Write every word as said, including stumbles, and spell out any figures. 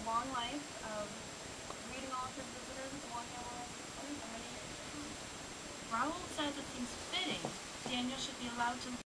a long life of greeting all of his visitors, walking all of his visitors, and many years to come. Raoul says it seems fitting Daniel should be allowed to